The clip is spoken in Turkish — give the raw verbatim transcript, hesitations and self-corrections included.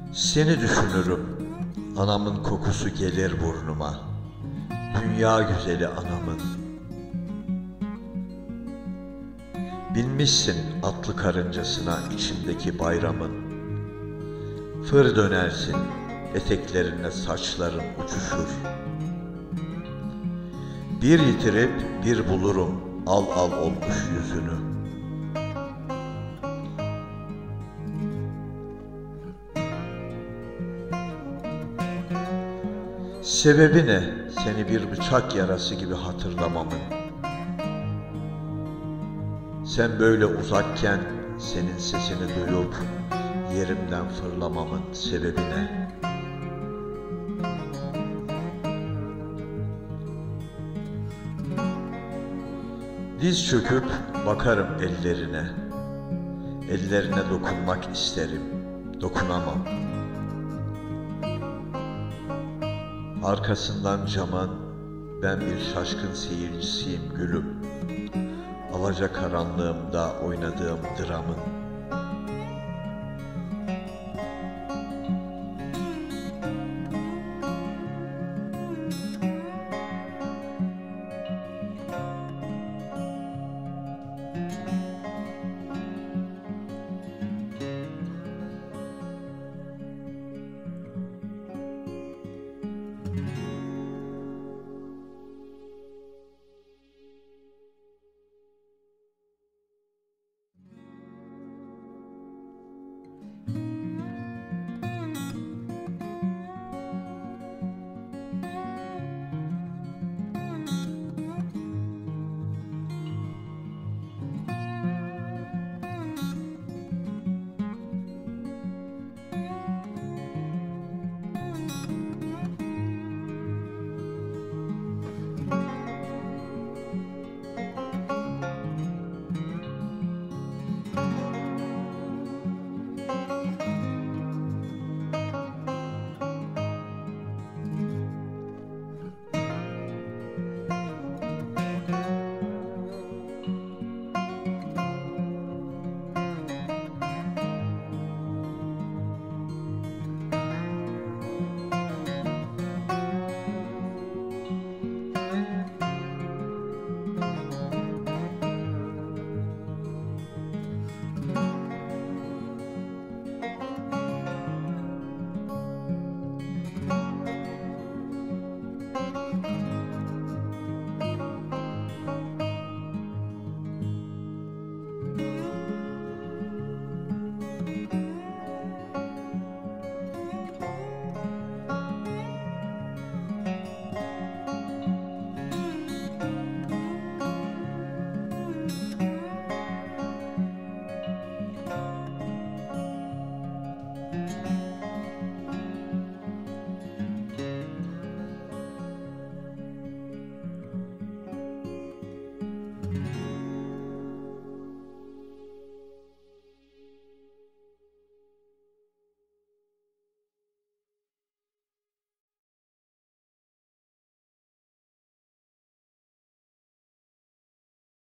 Seni düşünürüm, anamın kokusu gelir burnuma, dünya güzeli anamın. Binmişsin atlı karıncasına içimdeki bayramın. Fır dönersin, eteklerine saçların uçuşur. Bir yitirip bir bulurum al al olmuş yüzünü. Sebebi ne seni bir bıçak yarası gibi hatırlamamın? Sen böyle uzakken senin sesini duyup yerimden fırlamamın sebebi ne? Diz çöküp bakarım ellerine, ellerine dokunmak isterim, dokunamam. Arkasından camın ben bir şaşkın seyircisiyim gülüm, alacakaranlığımda oynadığım dramın.